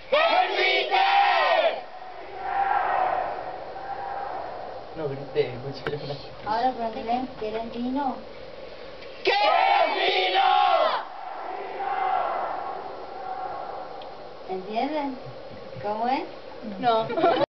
¡Permite! No grité, escuché. Ahora preguntéle, ¿quieres vino? ¡Queremos vino! ¿Entienden? ¿Cómo es? No.